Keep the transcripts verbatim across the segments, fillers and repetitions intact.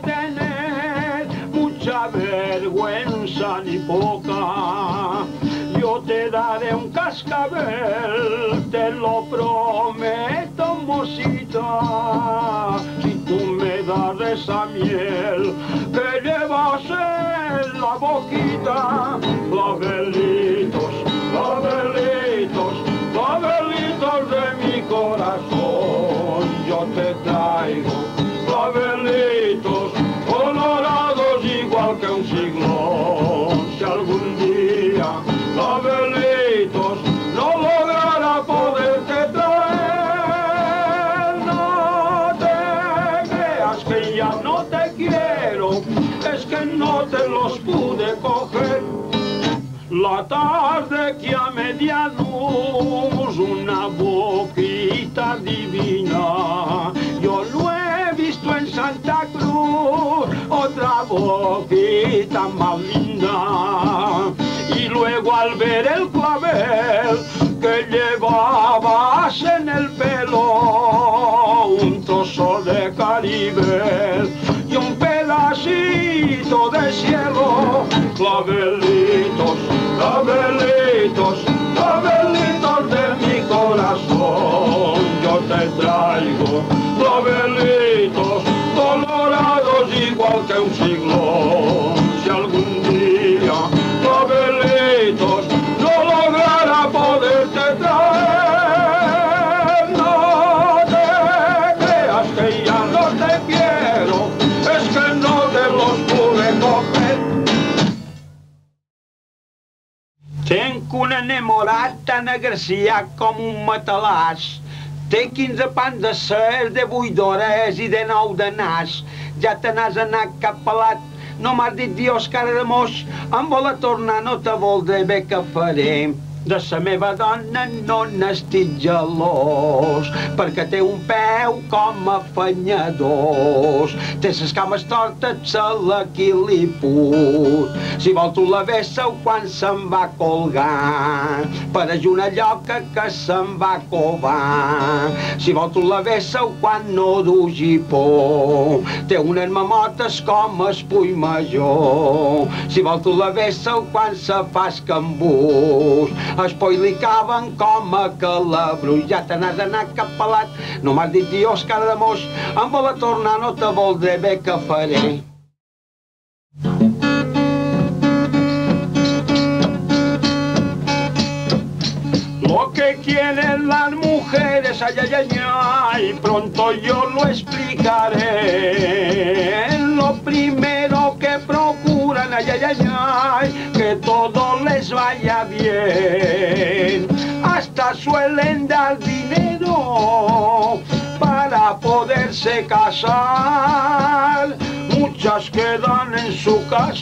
tener mucha vergüenza ni poca. Yo te daré un cascabel, te lo prometo, mocita, si tú me das esa miel que llevas en la boquita. Clavelitos, clavelitos, clavelitos de mi corazón, yo te traigo clavelitos colorados igual que un ciclón. Si algún día clavelitos no lograra poderte traer, no te creas que ya no te quiero, es que no te los pude coger. La tarde que a media luz una boquita divina, yo lo he visto en Santa Cruz, otra boquita más linda. Y luego al ver el clavel que llevabas en el pelo, un trozo de Caribe y un pedacito de cielo. Clavelitos, clavelitos, clavelitos de mi corazón, yo te traigo clavelitos colorados igual que un ciclón. Si algún día clavelitos no lograra poderte traer, no te creas que ya no te quiero, es que no te los pude coger. Tenc una enamorat tan agraciat com un matalàs. Té quinze pans de ser, de vuit d'hores i de nou de nas. Ja te n'has anat cap pelat, no m'has dit dios cara de moix. Em vol a tornar, no te vol de bé que faré. De sa meva dona no n'estic gelós, perquè té un peu com a fanyadors. Té ses cames tortes, se l'equiliput. Si vol tu la vesseu quan se'n va colgar, pareix una lloca que se'n va covar. Si vol tu la vesseu quan no du gipó, té unes mamotes com espull major. Si vol tu la vesseu quan se fa escambús, els polls li caben com a calabrús. Ja te n'has anat cap pelat, no m'has dit dios cara de moix. Em vol a tornar, no te voldré bé que faré. Lo que quieren las mujeres, ay, ay, ay, ay, pronto yo lo explicaré. Lo primero que procuran, ay, ay, ay, ay, que todo les vaya bien. Hasta suelen dar dinero para poderse casar. Muchas quedan en su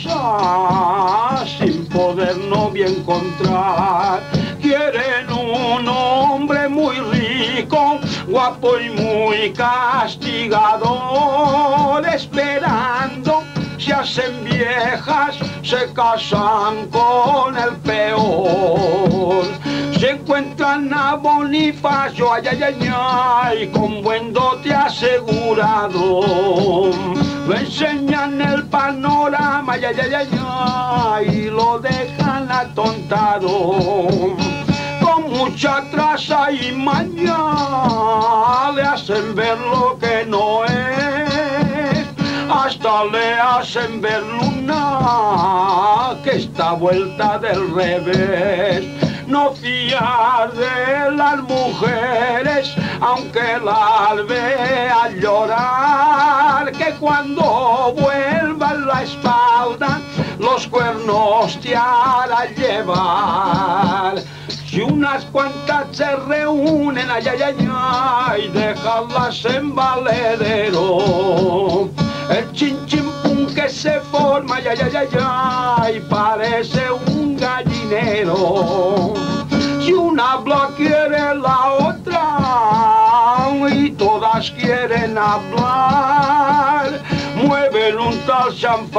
casa sin poder novia encontrar. Quieren un hombre muy rico, guapo y muy castigador, esperando se hacen viejas, se casan con el peor. Se encuentran a Bonifacio, ay, ay, ay, ay, con buen dote asegurado. Lo enseñan el panorama, ay, ay, ay, ay, ay, y lo dejan atontado. Con mucha traza y maña le hacen ver lo que no es. Hasta le hacen ver luna que está vuelta del revés. No fiar de las mujeres, aunque las vea llorar, que cuando vuelvan la espalda los cuernos te harán llevar. Si unas cuantas se reúnen, ay, ay, ay, ay, déjalas en valedero. El chin chin pum que se forma, ay, ay, ay, ay, ay, parece un gallinero. Si una habla quiere la otra y todas quieren hablar, mueven un tal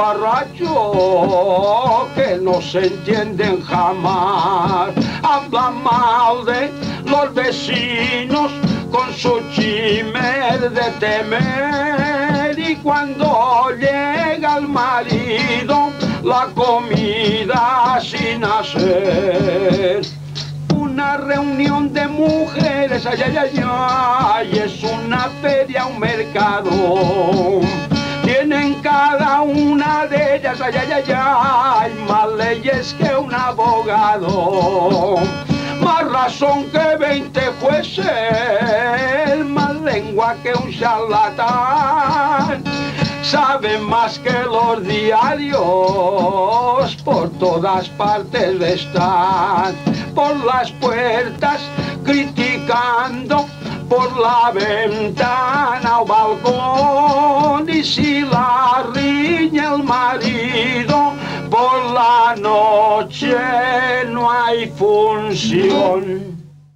chanfarracho que no se entienden jamás. Habla mal de los vecinos con su chimer de temer y cuando llega el marido, la comida sin hacer. Una reunión de mujeres, ay, ay, ay, ay, es una feria, un mercado. Tienen cada una de ellas, ay, ay, ay, ay, más leyes que un abogado. Más razón que veinte jueces, más lengua que un charlatán. Saben más que los diarios, por todas partes están. Por las puertas criticando, por la ventana o balcón. Y si la riña el marido, por la noche no hay función.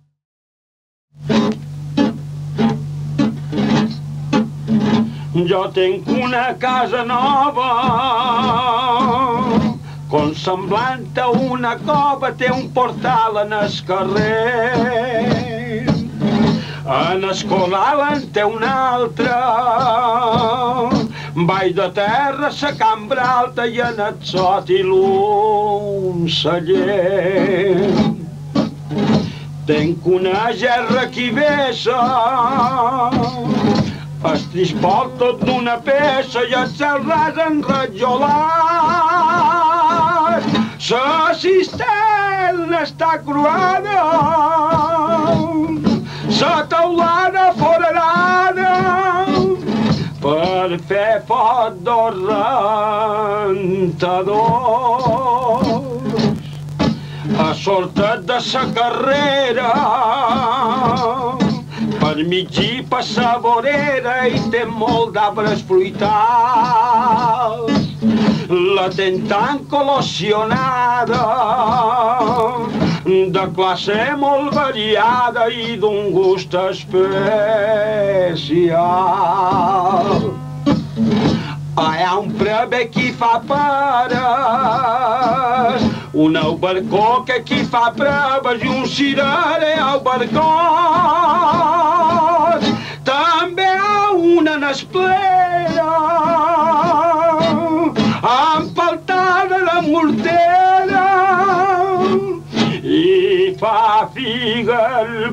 Jo tinc una casa nova, com semblant a una cova, té un portal en el carrer. En Escolal en té un altre, baix de terra sa cambra alta i en el sòtil un celler. Tenc una gerra que vessa, el trispol tot d'una peça i el cel ras enrajolat. La cisterna està croada, la teulada foradada, per fer foc dos rentadors. A sortet de sa carrera, per mig i passa vorera i té molt d'arbres fruitals. La ten tan col·locionada, de classe molt variada i d'un gust especial. Hi ha un preve qui fa pares, un albercó que qui fa proves i un cirerer albercots. També hi ha una nesplera, empaltada de mortera, i fa figa el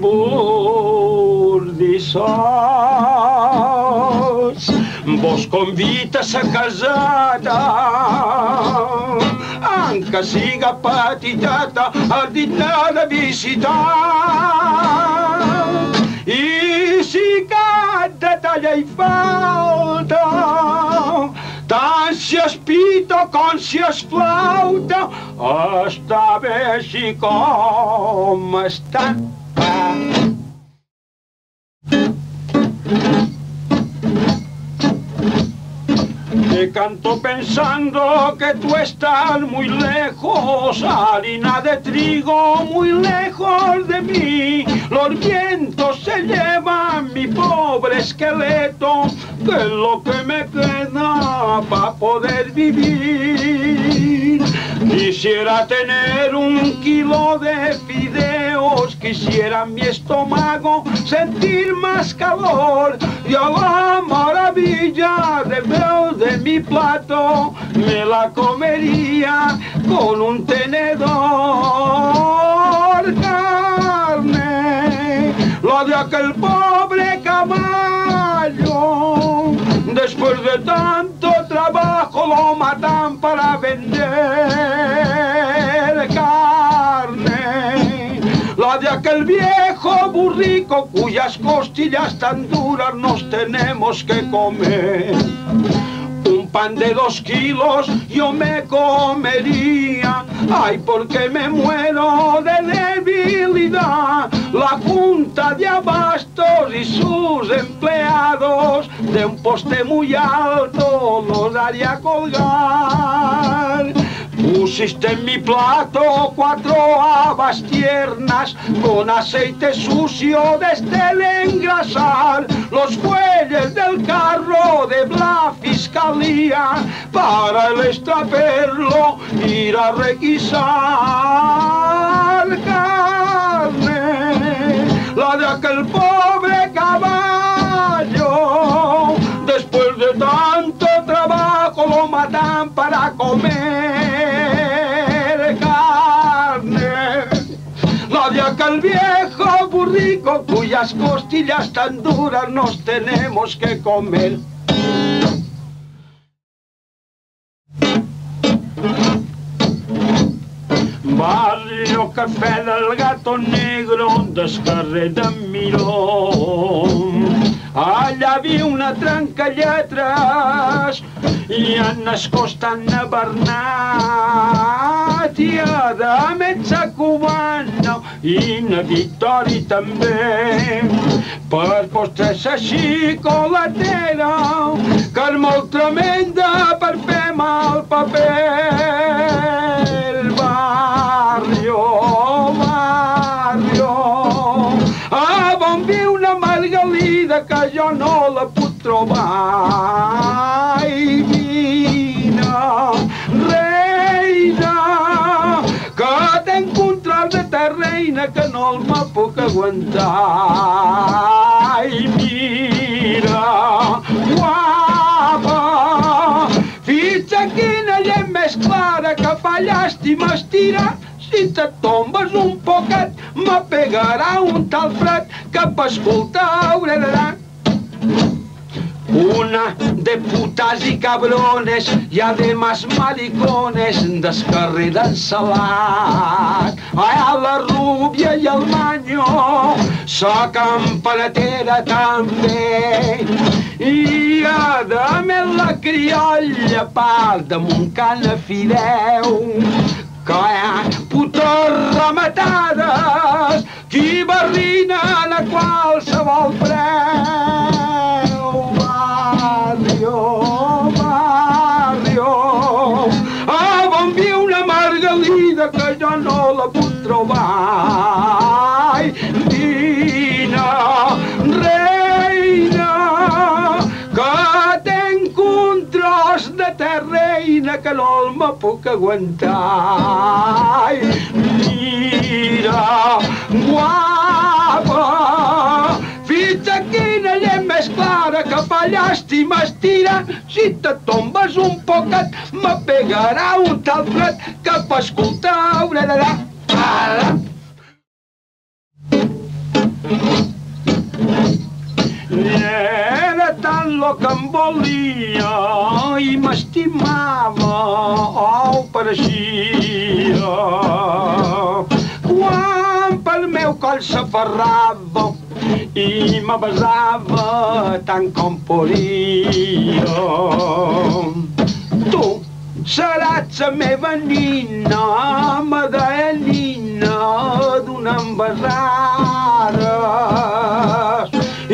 bordissós. Vos convita a sa caseta, anche siga petiteta, a dinar de visitar. I si cap detall hi falta, tant si es pito com si es flauta, està bé així com està. Te canto pensando que tú estás muy lejos, harina de trigo muy lejos de mí. Los vientos se llevan mi pobre esqueleto, que es lo que me queda para poder vivir. Quisiera tener un kilo de fideos, quisiera mi estómago sentir más calor, y a la maravilla de ver de mi plato me la comería con un tenedor. Carne, la de aquel pobre caballo, después de tanto trabajo lo matan para vender. Carne, la de aquel viejo burrico cuyas costillas tan duras nos tenemos que comer. Un pan de dos kilos yo me comería, ay, porque me muero de debilidad. La Junta de Abastos y sus empleados de un poste muy alto los haría colgar. Pusiste en mi plato cuatro habas tiernas con aceite sucio desde el engrasar, los fuelles del carro de la fiscalía para el extraperlo ir a requisar. Carne, la de aquel pobre caballo, después de tal matan para comer carne. Lo de aquel viejo burrico cuyas costillas tan duras nos tenemos que comer. Barrio Café del Gato Negro, del carrer de Miró. Allà viu una trenca lletres i en escostant a Bernat i a de metge cubana i na Victòria també. Per postres així colatera, que és molt tremenda per fer mal paper. Barrio, barrio, a on viu una Margalida que jo no la puc trobar. I vine, reina, que tenc un tros de terreny que no el me puc aguantar. I mira, guapa, fitxa quina llet més clara que fa llàstima estira. Si te tombes un poquet, me pegarà un tal fred que per escoltar hauré d'anar. Una de putas y cabrones y además maricones del carrer d'en Salat. A la rubia i el manyo, sa campanatera també. I a de més la criolla, part de Montcana Fideu, que hi ha putes rematades qui barrinen a qualsevol preu. Barrio, barrio, a on viu una Margalida que jo no la puc trobar. Vine, reina, que tenc un tros de terreny que no el me puc aguantar. Mira, guapa, fitxa quina llet més clara que fa llàstima estira. Si te tombes un poquet, me pegarà un tal fred que per escoltar hauré d'anar. Era tant lo que em volia i m'estimava, oh, pareixia. Quan pel meu coll s'aferrava i me besava tant com podia. Tu seràs la meva nina, me deia nina donant besades.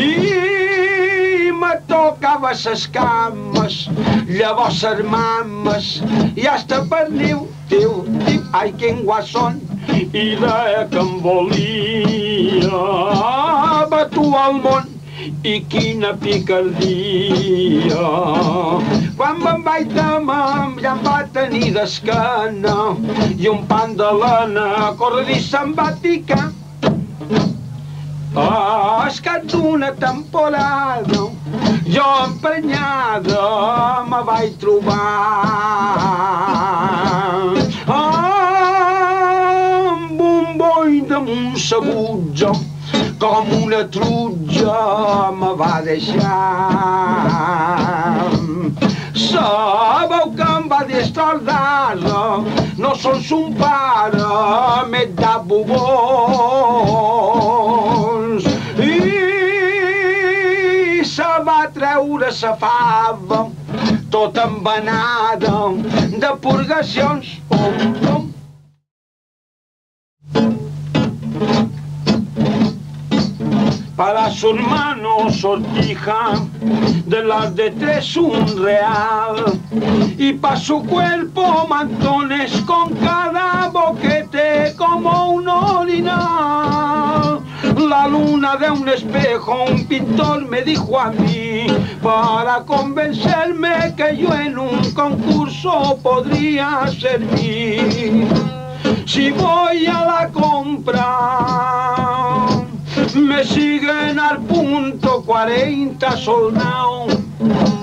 I me tocava ses cames, llavors ses mames, i hasta pernil, tiu, tiu, ai, quin guasson, i deia que em volia. Va tu al món, i quina picardia. Quan me'n vaig demar, ja em va tenir d'esquena, i un pan de lana corredís se'm va picar. A escat d'una temporada, jo emprenyada me vaig trobar amb un boi damunt sabutja, com una trutja me va deixar. Sabeu que em va destordar, no sols un pare, m'he de bubons. I se va treure sa fava, tota embenada de purgacions. Pom, pom. Para su hermano sortija, de las de tres un real, y pa' su cuerpo mantones con cada boquete como un orinal. La luna de un espejo, un pintor me dijo a mí, para convencerme que yo en un concurso podría servir. Si voy a la compra, me siguen al punto cuarenta soldados,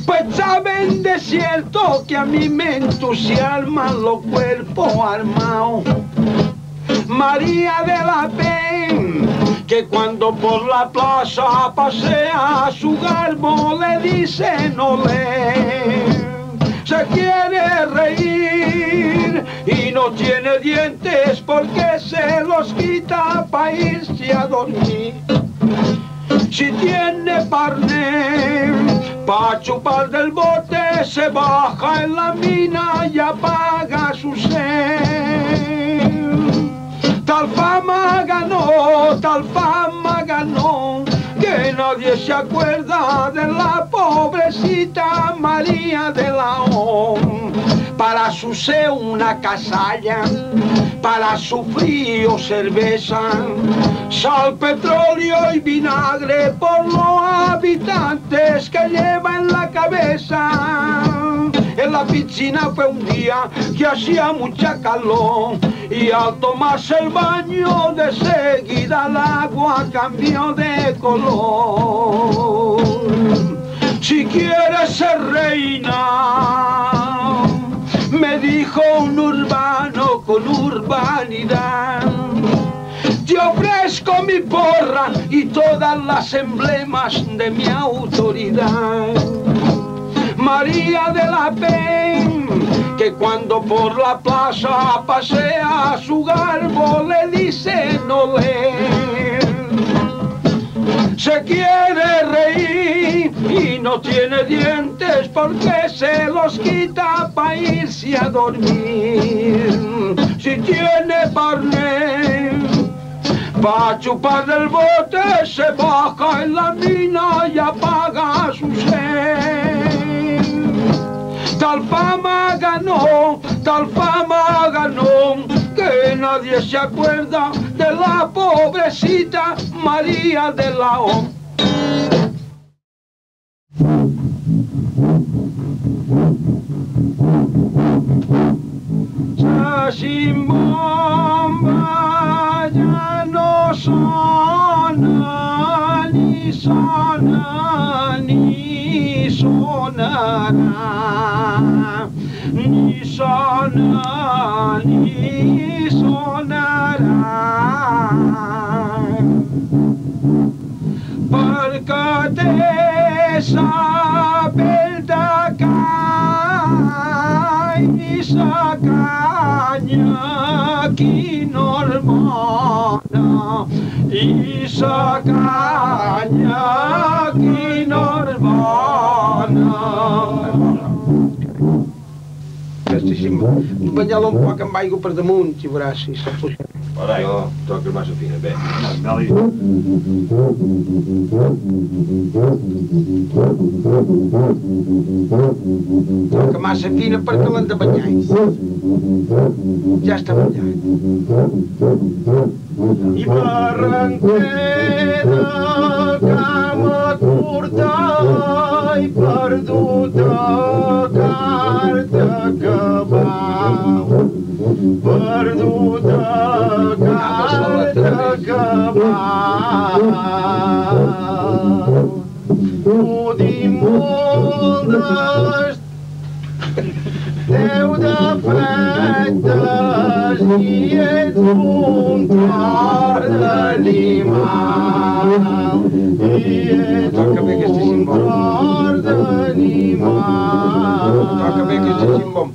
Pues saben de cierto que a mí me entusiasman los cuerpos armados. María de la Pen, que cuando por la plaza pasea su garbo le dice no le. Se quiere reír y no tiene dientes porque se los quita para irse a dormir. Si tiene parné pa' chupar del bote, se baja en la mina y apaga su sed. Tal fama ganó, tal fama ganó, que nadie se acuerda de la pobrecita María de la O. Para su sed una casalla, para su frío cerveza, sal, petróleo y vinagre por los habitantes que lleva en la cabeza. En la piscina fue un día que hacía mucha calor y al tomarse el baño de seguida el agua cambió de color. Si quieres ser reina, me dijo un urbano con urbanidad, te ofrezco mi porra y todas las emblemas de mi autoridad. María de la Pen, que cuando por la plaza pasea su garbo le dice no leer. Se quiere reír y no tiene dientes porque se los quita para irse a dormir. Si tiene parné pa' chupar del bote, se baja en la mina y apaga su sed. Tal fama ganó, tal fama ganó, que nadie se acuerda de la pobrecita María de la O. Sin bomba ya no suena, ni suena, ni sonará, ni suena, ni sonará. Perquè te sapelta cai sa canya qui no hermana i sa canya qui no hermana. Banyar-lo un poc amb aigua per damunt, si veuràs, si se'l puja. Jo toco massa fina, bé. Toca massa fina perquè l'han de banyar. Ja està banyat. I barranquera, cama curta i perduta, carta cabal, perduta, carta cabal. Ho dic moltes, Déu de fetes i ets un tros d'animal, i ets un tros d'animal. Toca bé aquesta ximbom.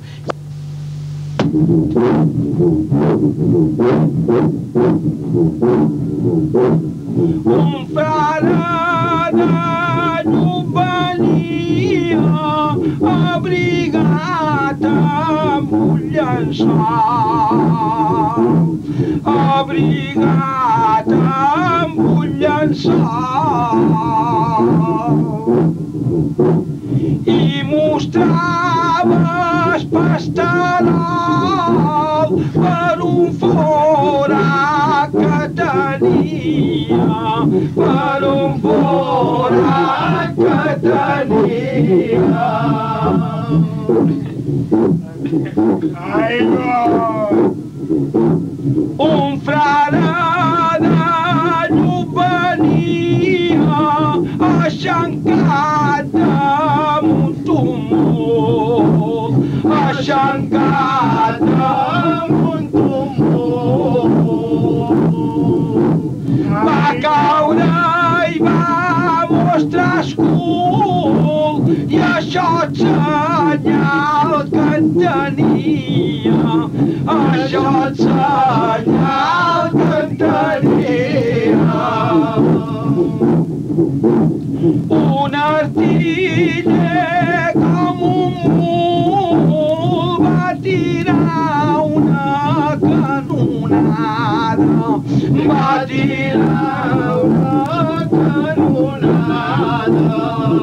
Un frare d'any venia abrigat amb un llençol, abrigat amb un llençol, i mostrava el pastarol per un forat que tenia, per un forat que tenia. Un frare d'any venia aixancat amb un tumult, aixancat amb un tumult. Va caure i va mostrar escul, i això és senyal que en tenia, això és senyal que en tenia. Un artiller com un mul va tirar una canonada, va tirar una canonada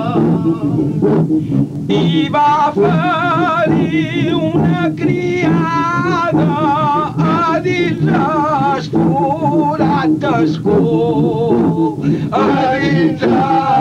i va ferir una criada a dins l'escurat d'escul, a dins